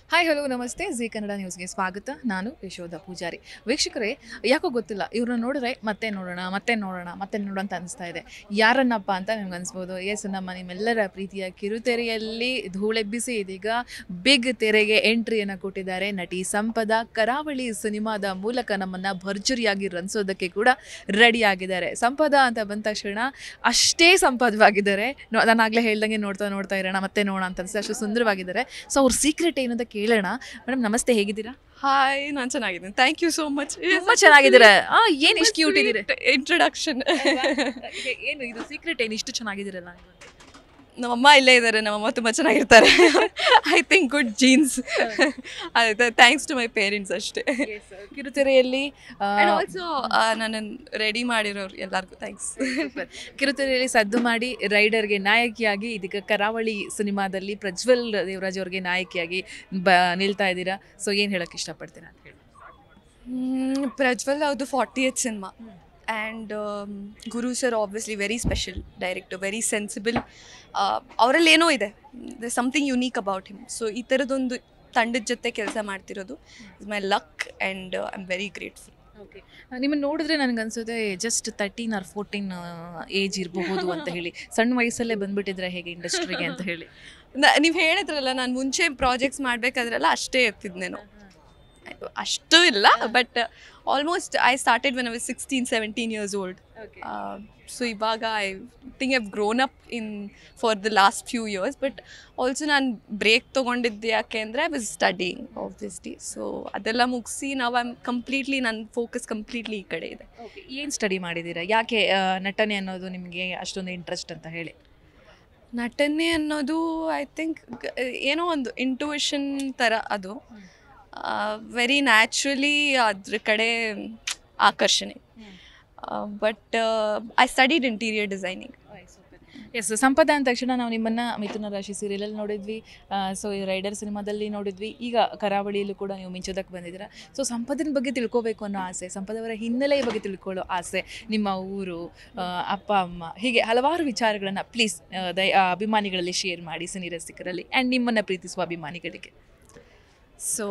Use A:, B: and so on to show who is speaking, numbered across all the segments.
A: Hi hello ನಮಸ್ತೆ Zee Kannada ನ್ಯೂಸ್ಗೆ ಸ್ವಾಗತ. ನಾನು ಯಶೋಧ ಪೂಜಾರಿ. ವೀಕ್ಷಕರೇ, ಯಾಕೋ ಗೊತ್ತಿಲ್ಲ, ಇವ್ರನ್ನ ನೋಡಿದ್ರೆ ಮತ್ತೆ ನೋಡೋಣ ಅಂತ ಅನಿಸ್ತಾ ಇದೆ. ಯಾರನ್ನಪ್ಪ ಅಂತ ನಿಮ್ಗೆ ಅನಿಸ್ಬೋದು. ಎಸ್, ನಿಮ್ಮೆಲ್ಲರ ಪ್ರೀತಿಯ ಕಿರುತೆರೆಯಲ್ಲಿ ಧೂಳೆಬ್ಬಿಸಿ ಇದೀಗ ಬಿಗ್ ತೆರೆಗೆ ಎಂಟ್ರಿಯನ್ನು ಕೊಟ್ಟಿದ್ದಾರೆ ನಟಿ ಸಂಪದ. ಕರಾವಳಿ ಸಿನಿಮಾದ ಮೂಲಕ ನಮ್ಮನ್ನು ಭರ್ಜರಿಯಾಗಿ ರಂಸೋದಕ್ಕೆ ಕೂಡ ರೆಡಿ ಆಗಿದ್ದಾರೆ. ಸಂಪದ ಅಂತ ಬಂದ ತಕ್ಷಣ ಅಷ್ಟೇ ಸಂಪದವಾಗಿದ್ದಾರೆ. ನಾನಾಗಲೇ ಹೇಳ್ದಂಗೆ ನೋಡ್ತಾ ಇರೋಣ ಮತ್ತೆ ನೋಡೋಣ ಅಂತ ಅನಿಸ್ತು. ಅಷ್ಟು ಸುಂದರವಾಗಿದ್ದಾರೆ. ಸೊ ಅವ್ರ ಸೀಕ್ರೆಟ್ ಏನು ಅಂತ ಕೇಳೋಣ. ಮೇಡಮ್ ನಮಸ್ತೆ, ಹೇಗಿದ್ದೀರಾ?
B: ಹಾಯ್, ನಾನು ಚೆನ್ನಾಗಿದ್ದೀನಿ. Thank you so much.
A: ತುಂಬಾ ಚೆನ್ನಾಗಿದ್ದೀರಾ. ಏನು ಇಷ್ಟು ಕ್ಯೂಟ್ ಇದ್ದೀರಾ.
B: ಇಂಟ್ರೊಡಕ್ಷನ್
A: ಏನು ಇದು ಸೀಕ್ರೆಟ್, ಏನು ಇಷ್ಟು ಚೆನ್ನಾಗಿದ್ದೀರಲ್ಲ?
B: ನಮ್ಮಮ್ಮ ಇಲ್ಲೇ ಇದ್ದಾರೆ. ನಮ್ಮಮ್ಮ ತುಂಬ ಚೆನ್ನಾಗಿರ್ತಾರೆ. I think good genes. Thanks to my parents ಅಷ್ಟೇ.
A: ಕಿರುತೆರೆಯಲ್ಲಿ
B: ಆಲ್ಸೋ ನನ್ನನ್ನು ರೆಡಿ ಮಾಡಿರೋರು ಎಲ್ಲರಿಗೂ ಥ್ಯಾಂಕ್ಸ್.
A: ಕಿರುತೆರೆಯಲ್ಲಿ ಸದ್ದು ಮಾಡಿ ರೈಡರ್ಗೆ ನಾಯಕಿಯಾಗಿ ಇದೀಗ ಕರಾವಳಿ ಸಿನಿಮಾದಲ್ಲಿ ಪ್ರಜ್ವಲ್ ದೇವರಾಜ್ ಅವ್ರಿಗೆ ನಾಯಕಿಯಾಗಿ ನಿಲ್ತಾ ಇದ್ದೀರಾ. ಸೊ ಏನು ಹೇಳೋಕ್ಕೆ ಇಷ್ಟಪಡ್ತೀರಾ ಅಂತ ಹೇಳಿ?
B: ಪ್ರಜ್ವಲ್ ಅವ್ರದ್ದು 40th ಸಿನಿಮಾ. And Guru sir obviously very special director, very sensible. ಅವರಲ್ಲಿ ಏನೋ ಇದೆ, the something unique about him. So ಈ ಥರದೊಂದು ತಂಡದ ಜೊತೆ ಕೆಲಸ ಮಾಡ್ತಿರೋದು is my luck and I am very grateful.
A: Okay, ನಿಮ್ಮನ್ನು ನೋಡಿದ್ರೆ ನನಗನ್ಸುತ್ತೆ ಜಸ್ಟ್ 13 or 14 ಏಜ್ ಇರಬಹುದು ಅಂತ ಹೇಳಿ. ಸಣ್ಣ ವಯಸ್ಸಲ್ಲೇ ಬಂದುಬಿಟ್ಟಿದ್ರೆ ಹೇಗೆ ಇಂಡಸ್ಟ್ರಿಗೆ ಅಂತ ಹೇಳಿ?
B: ನೀವು ಹೇಳಿದ್ರಲ್ಲ, ನಾನು ಮುಂಚೆ ಪ್ರಾಜೆಕ್ಟ್ಸ್ ಮಾಡಬೇಕಾದ್ರೆಲ್ಲ ಅಷ್ಟೇ ಇರ್ತಿದ್ನೇನೋ. ಅಷ್ಟು ಇಲ್ಲ, but almost I started when I was 16-17 years old. So ಇವಾಗ I think I've grown up for the last few years. But also ನಾನು ಬ್ರೇಕ್ ತೊಗೊಂಡಿದ್ದು ಯಾಕೆ ಅಂದರೆ I was studying obviously. So ಅದೆಲ್ಲ ಮುಗಿಸಿ ನಾವು ನನ್ನ ಫೋಕಸ್ ಕಂಪ್ಲೀಟ್ಲಿ ಈ ಕಡೆ ಇದೆ.
A: ಓಕೆ, ಏನು ಸ್ಟಡಿ ಮಾಡಿದ್ದೀರಾ? ಯಾಕೆ ನಟನೆ ಅನ್ನೋದು ನಿಮಗೆ ಅಷ್ಟೊಂದು ಇಂಟ್ರೆಸ್ಟ್ ಅಂತ ಹೇಳಿ?
B: ನಟನೆ ಅನ್ನೋದು ಐ ಥಿಂಕ್ ಏನೋ ಒಂದು ಇಂಟ್ಯೂಷನ್ ಥರ. ಅದು ವೆರಿ ನ್ಯಾಚುರಲಿ ಅದ್ರ ಕಡೆ ಆಕರ್ಷಣೆ. But I studied interior designing.
A: Yes, Sampada ಅಂದ ತಕ್ಷಣ ನಾವು ನಿಮ್ಮನ್ನು ಮಿಥುನ ರಾಶಿ ಸೀರಿಯಲಲ್ಲಿ ನೋಡಿದ್ವಿ. ಸೊ ಈ ರೈಡರ್ ಸಿನಿಮಾದಲ್ಲಿ ನೋಡಿದ್ವಿ. ಈಗ ಕರಾವಳಿಯಲ್ಲೂ ಕೂಡ ನೀವು ಮಿಂಚೋದಕ್ಕೆ ಬಂದಿದ್ದೀರಾ. ಸೊ ಸಂಪದನ ಬಗ್ಗೆ ತಿಳ್ಕೋಬೇಕು ಅನ್ನೋ ಆಸೆ, ಸಂಪದವರ ಹಿನ್ನೆಲೆಯ ಬಗ್ಗೆ ತಿಳ್ಕೊಳ್ಳೋ ಆಸೆ, ನಿಮ್ಮ ಊರು, ಅಪ್ಪ ಅಮ್ಮ, ಹೀಗೆ ಹಲವಾರು ವಿಚಾರಗಳನ್ನು ಪ್ಲೀಸ್ ಅಭಿಮಾನಿಗಳಲ್ಲಿ ಶೇರ್ ಮಾಡಿ, ಸಿನಿ ರಸಿಕರಲ್ಲಿ ಆ್ಯಂಡ್ ನಿಮ್ಮನ್ನು ಪ್ರೀತಿಸುವ ಅಭಿಮಾನಿಗಳಿಗೆ.
B: ಸೊ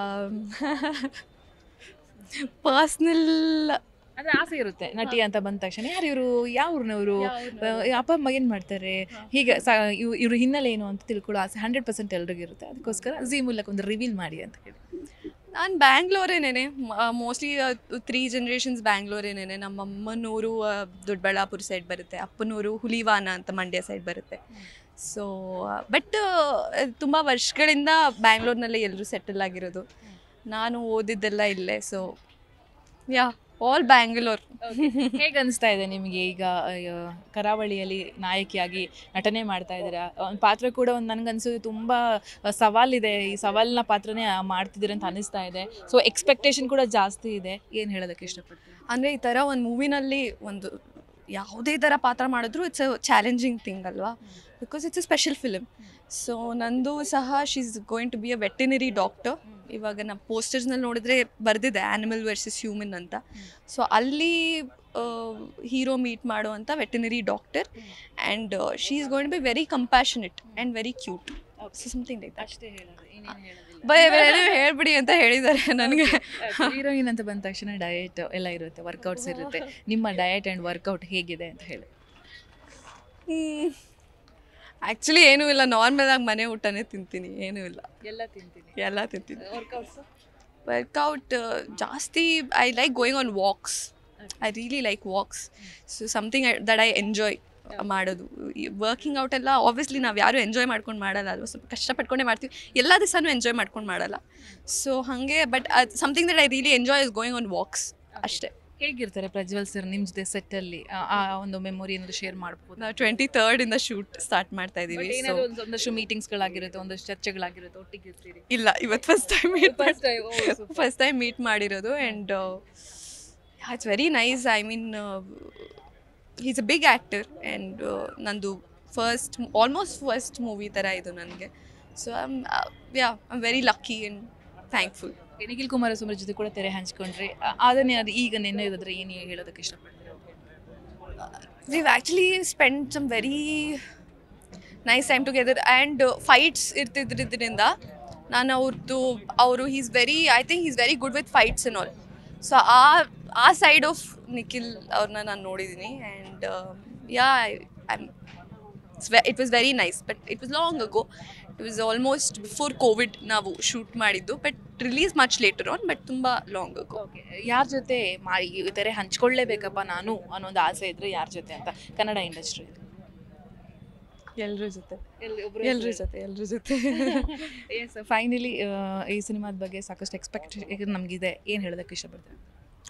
B: ಪರ್ಸ್ನಲ್
A: ಅಂದರೆ ಆಸೆ ಇರುತ್ತೆ ನಟಿ ಅಂತ ಬಂದ ತಕ್ಷಣ, ಯಾರು ಇವರು, ಯಾವ ಊರಿನವರು, ಅಪ್ಪ ಅಮ್ಮ ಏನು ಮಾಡ್ತಾರೆ, ಹೀಗೆ ಇವ್ರ ಹಿನ್ನೆಲೆ ಏನು ಅಂತ ತಿಳ್ಕೊಳ್ಳೋ ಆಸೆ 100% ಎಲ್ರಿಗೂ ಇರುತ್ತೆ. ಅದಕ್ಕೋಸ್ಕರ ಝೀ ಮೂಲಕ ಒಂದು ರಿವೀಲ್ ಮಾಡಿ ಅಂತ ಹೇಳಿ.
B: ನಾನು ಬ್ಯಾಂಗ್ಳೂರೇನೇನೆ, ಮೋಸ್ಟ್ಲಿ 3 generations ಬ್ಯಾಂಗ್ಳೂರೇನೇನೆ. ನಮ್ಮ ಅಮ್ಮನೂರು ದೊಡ್ಡಬಳ್ಳಾಪುರ ಸೈಡ್ ಬರುತ್ತೆ, ಅಪ್ಪನೂರು ಹುಲಿವಾನ ಅಂತ ಮಂಡ್ಯ ಸೈಡ್ ಬರುತ್ತೆ. ಸೊ ಬಟ್ ತುಂಬ ವರ್ಷಗಳಿಂದ ಬ್ಯಾಂಗ್ಳೂರ್ನಲ್ಲೇ ಎಲ್ಲರೂ ಸೆಟಲ್ ಆಗಿರೋದು. ನಾನು ಓದಿದ್ದೆಲ್ಲ ಇಲ್ಲೇ. So yeah, all Bangalore.
A: ಹೇಗೆ ಅನಿಸ್ತಾ ಇದೆ ನಿಮಗೆ ಈಗ ಕರಾವಳಿಯಲ್ಲಿ ನಾಯಕಿಯಾಗಿ ನಟನೆ ಮಾಡ್ತಾ ಇದ್ದೀರಾ? ಒಂದು ಪಾತ್ರ ಕೂಡ ಒಂದು ನನಗನ್ಸೋದು ತುಂಬ ಸವಾಲಿದೆ. ಈ ಸವಾಲಿನ ಪಾತ್ರನೇ ಮಾಡ್ತಿದ್ದೀರ ಅಂತ ಅನ್ನಿಸ್ತಾ ಇದೆ. ಸೊ ಎಕ್ಸ್ಪೆಕ್ಟೇಷನ್ ಕೂಡ ಜಾಸ್ತಿ ಇದೆ. ಏನು ಹೇಳೋದಕ್ಕೆ ಇಷ್ಟಪಡ್ತೀನಿ
B: ಅಂದರೆ ಈ ಥರ ಒಂದು ಮೂವಿನಲ್ಲಿ ಒಂದು ಯಾವುದೇ ಥರ ಪಾತ್ರ ಮಾಡಿದ್ರು ಇಟ್ಸ್ ಅ ಚಾಲೆಂಜಿಂಗ್ ಥಿಂಗ್ ಅಲ್ವಾ, because it's a special film. So ನಂದು ಸಹ she is going to be a veterinary doctor. ಇವಾಗ ನಾವು ಪೋಸ್ಟರ್ಸ್ನಲ್ಲಿ ನೋಡಿದ್ರೆ ಬರೆದಿದೆ ಆ್ಯನಿಮಲ್ ವರ್ಸಸ್ ಹ್ಯೂಮನ್ ಅಂತ. ಸೊ ಅಲ್ಲಿ ಹೀರೋ ಮೀಟ್ ಮಾಡುವಂಥ veterinary doctor and she is going to be very compassionate and very cute. So something like that.
A: ಅಷ್ಟೇ ಹೇಳೋದು,
B: ಹೇಳ್ಬಿಡಿ ಅಂತ ಹೇಳಿದ್ದಾರೆ ನನಗೆ.
A: ಹೀರೋಯಿನ್ ಅಂತ ಬಂದ ತಕ್ಷಣ ಡಯಟ್ ಎಲ್ಲ ಇರುತ್ತೆ, ವರ್ಕೌಟ್ಸ್ ಇರುತ್ತೆ. ನಿಮ್ಮ ಡಯಟ್ ಆ್ಯಂಡ್ ವರ್ಕೌಟ್ ಹೇಗಿದೆ ಅಂತ ಹೇಳಿ?
B: ಆ್ಯಕ್ಚುಲಿ ಏನೂ ಇಲ್ಲ, ನಾರ್ಮಲ್ ಆಗಿ ಮನೆ ಊಟನೇ ತಿಂತೀನಿ. ಏನೂ ಇಲ್ಲ, ಎಲ್ಲ ತಿಂತೀನಿ. ವರ್ಕೌಟ್ ಜಾಸ್ತಿ I like going on walks. I really like walks. So something that I enjoy ಮಾಡೋದು. ವರ್ಕಿಂಗ್ ಔಟ್ ಎಲ್ಲ ಆಬ್ವಿಯಸ್ಲಿ ನಾವು ಯಾರೂ ಎಂಜಾಯ್ ಮಾಡ್ಕೊಂಡು ಮಾಡಲ್ಲ ಅಲ್ವ, ಸ್ವಲ್ಪ ಕಷ್ಟಪಟ್ಕೊಂಡೇ ಮಾಡ್ತೀವಿ. ಎಲ್ಲ ದಿವಸನೂ ಎಂಜಾಯ್ ಮಾಡ್ಕೊಂಡು ಮಾಡಲ್ಲ. ಸೊ ಹಾಗೆ, but something that I really enjoy is going on walks ಅಷ್ಟೇ.
A: ಹೇಗಿರ್ತಾರೆ ಪ್ರಜ್ವಲ್ ಸರ್ ನಿಮ್ಮ ಜೊತೆ ಸೆಟ್ಟಲ್ಲಿ? ಆ ಒಂದು ಮೆಮೊರಿ ಏನಾದರೂ ಶೇರ್ ಮಾಡ್ಬೋದು?
B: ನಾವು 23rd ಇಂದ ಶೂಟ್ ಸ್ಟಾರ್ಟ್ ಮಾಡ್ತಾ ಇದ್ದೀವಿ. ಸೊ
A: ಒಂದಷ್ಟು ಮೀಟಿಂಗ್ಸ್ಗಳಾಗಿರುತ್ತೆ, ಒಂದಷ್ಟು ಚರ್ಚೆಗಳಾಗಿರುತ್ತೆ, ಒಟ್ಟಿಗೆ ಇರ್ತೀರಿ?
B: ಇಲ್ಲ, ಇವತ್ತು ಫಸ್ಟ್ ಟೈಮ್ ಮೀಟ್ ಮಾಡಿರೋದು. And it's very nice. I mean is a big actor and ನಂದು ಆಲ್ಮೋಸ್ಟ್ ಫಸ್ಟ್ ಮೂವಿ ಥರ ಇದು ನನಗೆ. So I am very lucky and thankful.
A: Nikhil Kumaraswamy ಜೊತೆ ಕೂಡ ತೆರೆ ಹಂಚ್ಕೊಂಡ್ರಿ. ಅದನ್ನೇ ಅದು ಈಗ ನೆನ್ನೆ ಇರೋದ್ರೆ ಏನು ಹೇಳೋದಕ್ಕೆ ಇಷ್ಟಪಡ್ತೀರಾ?
B: we've actually spent some very nice time together and fights irtidridrinda ನಾನು ಅವರು I think is very good with fights and all. So ಆ ಸೈಡ್ ಆಫ್ ನಿಖಿಲ್ ಅವ್ರನ್ನ ನಾನು ನೋಡಿದ್ದೀನಿ. And it was very nice. But it was long ago. It was almost before Covid ನಾವು shoot ಮಾಡಿದ್ದು. But release much later on. But ತುಂಬ long ago.
A: Okay, ಯಾರ ಜೊತೆ ಈ ಥರ ಹಂಚ್ಕೊಳ್ಳೇಬೇಕಪ್ಪ ನಾನು ಅನ್ನೋದು ಆಸೆ ಇದ್ರೆ ಯಾರ ಜೊತೆ ಅಂತ ಕನ್ನಡ ಇಂಡಸ್ಟ್ರಿ?
B: ಎಲ್ಲರ ಜೊತೆ
A: ಎಸ್, ಫೈನಲಿ ಈ ಸಿನಿಮಾದ ಬಗ್ಗೆ ಸಾಕಷ್ಟು ಎಕ್ಸ್ಪೆಕ್ಟೇಷನ್ ನಮಗಿದೆ. ಏನು ಹೇಳೋದಕ್ಕೆ ಇಷ್ಟಪಡ್ತೀನಿ?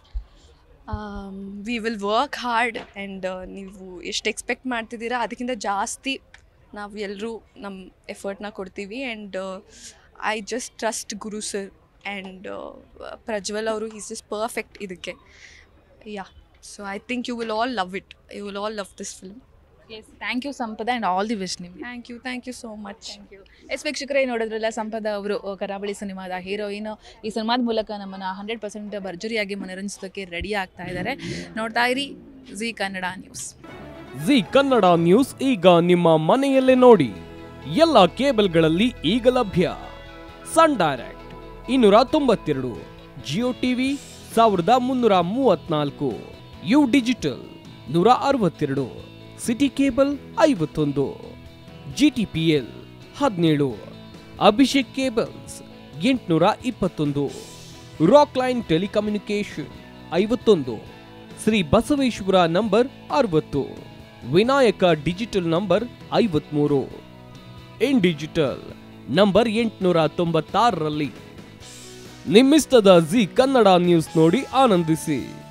B: We will work hard. And ನೀವು ಎಷ್ಟು ಎಕ್ಸ್ಪೆಕ್ಟ್ ಮಾಡ್ತಿದ್ದೀರಾ ಅದಕ್ಕಿಂತ ಜಾಸ್ತಿ ನಾವು ಎಲ್ಲರೂ ನಮ್ಮ ಎಫರ್ಟ್ನ ಕೊಡ್ತೀವಿ. And I just trust Guru sir and Prajwal ಅವರು. ಈಸ್ ಜಸ್ಟ್ ಪರ್ಫೆಕ್ಟ್ ಇದಕ್ಕೆ. So I think you will all love it. You will all love this film.
A: Yes, thank you Sampada and all the best ನಿಮಗೆ.
B: Thank you so much.
A: Yes ವೀಕ್ಷಕರೇ, ನೋಡಿದ್ರಲ್ಲ ಸಂಪದ ಅವರು ಕರಾವಳಿ ಸಿನಿಮಾದ heroine. ಈ ಸಿನಿಮಾದ ಮೂಲಕ ನಮ್ಮನ್ನು 100% ಭರ್ಜರಿಯಾಗಿ ಮನರಂಜಿಸೋದಕ್ಕೆ ರೆಡಿ ಆಗ್ತಾ ಇದ್ದಾರೆ. ನೋಡ್ತಾ ಇರಿ ಜಿ ಕನ್ನಡ ನ್ಯೂಸ್.
C: ಜಿ ಕನ್ನಡ ನ್ಯೂಸ್ ಈಗ ನಿಮ್ಮ ಮನೆಯಲ್ಲೇ ನೋಡಿ. ಎಲ್ಲ ಕೇಬಲ್ಗಳಲ್ಲಿ ಈಗ ಲಭ್ಯ. Sun Direct 292, Jio TV 1334, U digital 162, City cable 51, GTPL 17, Abhishek cables 821, rock line telecommunication 51, Shri Basaveshwara number 60, Vinayaka digital number 53, in digital number 896ರಲ್ಲಿ. ನಿಮ್ಮಿಸ್ತದ ಜಿ ಕನ್ನಡ ನ್ಯೂಸ್ ನೋಡಿ ಆನಂದಿಸಿ.